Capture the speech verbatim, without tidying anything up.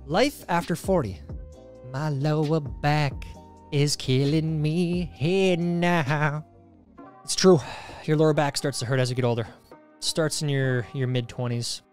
Life after forty. My lower back is killing me here now. It's true. Your lower back starts to hurt as you get older. Starts in your, your mid twenties.